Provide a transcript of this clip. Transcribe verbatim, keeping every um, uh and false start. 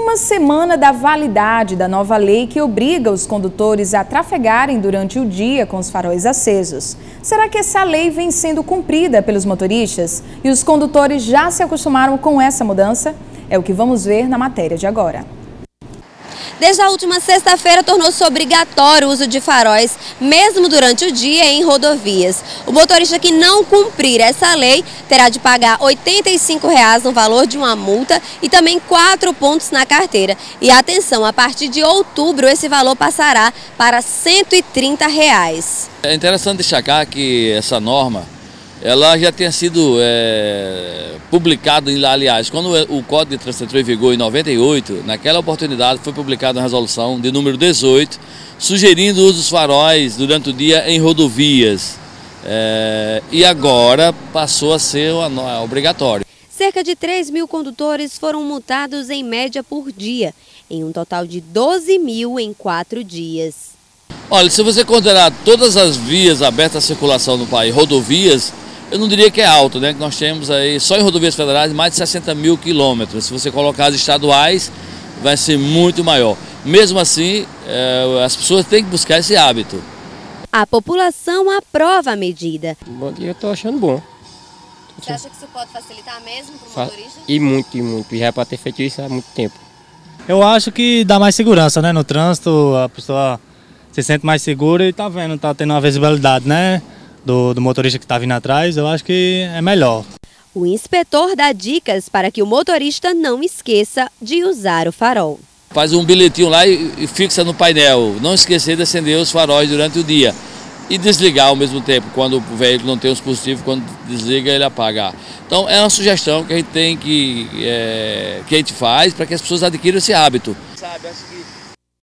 uma semana da validade da nova lei que obriga os condutores a trafegarem durante o dia com os faróis acesos. Será que essa lei vem sendo cumprida pelos motoristas? E os condutores já se acostumaram com essa mudança? É o que vamos ver na matéria de agora. Desde a última sexta-feira, tornou-se obrigatório o uso de faróis, mesmo durante o dia em rodovias. O motorista que não cumprir essa lei terá de pagar oitenta e cinco reais no valor de uma multa e também quatro pontos na carteira. E atenção, a partir de outubro esse valor passará para cento e trinta reais. É interessante destacar que essa norma ela já tinha sido é, publicada, aliás, quando o Código de Trânsito entrou em vigor em noventa e oito, naquela oportunidade foi publicada uma resolução de número dezoito, sugerindo o uso dos faróis durante o dia em rodovias. É, e agora passou a ser uma, obrigatório. Cerca de três mil condutores foram multados em média por dia, em um total de doze mil em quatro dias. Olha, se você considerar todas as vias abertas à circulação no país, rodovias, eu não diria que é alto, né? Nós temos aí, só em rodovias federais, mais de sessenta mil quilômetros. Se você colocar as estaduais, vai ser muito maior. Mesmo assim, é, as pessoas têm que buscar esse hábito. A população aprova a medida. Bom dia, eu estou achando bom. Você acha que isso pode facilitar mesmo para o motorista? E muito, e muito. Já é para ter feito isso há muito tempo. Eu acho que dá mais segurança, né? No trânsito, a pessoa se sente mais segura e tá vendo, tá tendo uma visibilidade, né? Do, do motorista que está vindo atrás, eu acho que é melhor. O inspetor dá dicas para que o motorista não esqueça de usar o farol. Faz um bilhetinho lá e, e fixa no painel, não esquecer de acender os faróis durante o dia. E desligar ao mesmo tempo, quando o veículo não tem os positivos, quando desliga ele apaga. Então é uma sugestão que a gente tem que, é, que a gente faz para que as pessoas adquiram esse hábito. Sabe, acho que